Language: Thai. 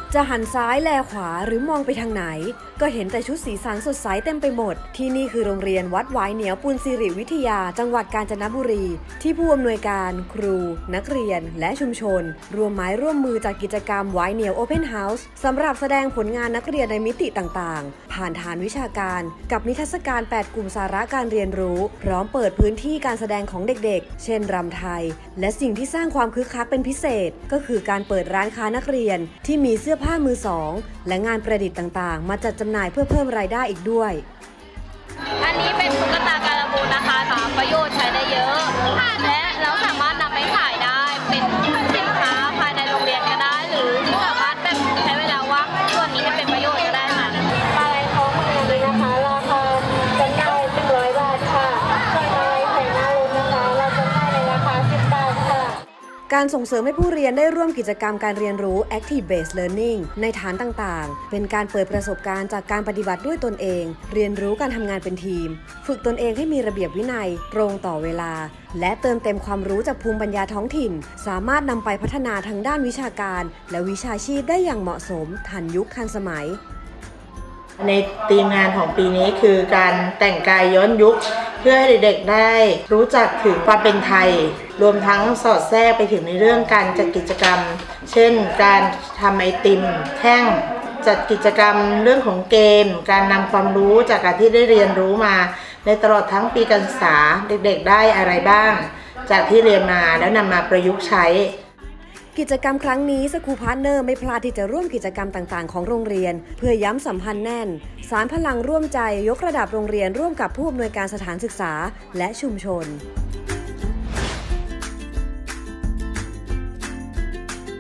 จะหันซ้ายแลขวาหรือมองไปทางไหนก็เห็นแต่ชุดสีสันสดใสเต็มไปหมดที่นี่คือโรงเรียนวัดหวายเหนียวปุณศิริวิทยาจังหวัดกาญจนบุรีที่ผู้อำนวยการครูนักเรียนและชุมชนร่วมไม้ร่วมมือจัดกิจกรรมหวายเหนียว Open House สำหรับแสดงผลงานนักเรียนในมิติต่างๆผ่านฐานวิชาการกับนิทรรศการ8กลุ่มสาระการเรียนรู้พร้อมเปิดพื้นที่การแสดงของเด็กๆเช่นรำไทยและสิ่งที่สร้างความคึกคักเป็นพิเศษก็คือการเปิดร้านค้านักเรียนที่มีเสื้อผ้ามือสองและงานประดิษฐ์ต่างๆมาจัดจำหน่ายเพื่อเพิ่มรายได้อีกด้วยอันนี้เป็นตุ๊กตาการบูนนะคะประโยชน์ใช้ได้เยอะและเราสามารถนำไปขายได้เป็นสินค้าภายในโรงเรียนก็ได้หรือสามารถแบบใช้เวลาว่างส่วนนี้ให้เป็นประโยชน์ก็ได้ค่ะมาลัยคล้องมือนี้นะคะราคาจำหน่าย100 บาทค่ะส่วนมาลัยไข่หน้ารถนะคะเราจำหน่ายในราคา10 บาทค่ะการส่งเสริมให้ผู้เรียนได้ร่วมกิจกรรมการเรียนรู้ Active Based Learning ในฐานต่างๆเป็นการเปิดประสบการณ์จากการปฏิบัติด้วยตนเองเรียนรู้การทำงานเป็นทีมฝึกตนเองให้มีระเบียบวินัยตรงต่อเวลาและเติมเต็มความรู้จากภูมิปัญญาท้องถิ่นสามารถนำไปพัฒนาทางด้านวิชาการและวิชาชีพได้อย่างเหมาะสมทันยุคทันสมัยในธีมงานของปีนี้คือการแต่งกายย้อนยุคเพื่อให้เด็กๆได้รู้จักถึงความเป็นไทยรวมทั้งสอดแทรกไปถึงในเรื่องการจัดกิจกรรมเช่นการทำไอติมแท่งจัดกิจกรรมเรื่องของเกมการนำความรู้จากการที่ได้เรียนรู้มาในตลอดทั้งปีการศึกษาเด็กๆได้อะไรบ้างจากที่เรียนมาแล้วนำมาประยุกต์ใช้กิจกรรมครั้งนี้สกูพาร์ทเนอร์ไม่พลาดที่จะร่วมกิจกรรมต่างๆของโรงเรียนเพื่อย้ำสัมพันธ์แน่นสานพลังร่วมใจยกระดับโรงเรียนร่วมกับผู้อำนวยการสถานศึกษาและชุมชน